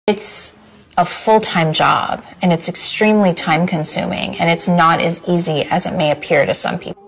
It's a full-time job, and it's extremely time-consuming, and it's not as easy as it may appear to some people.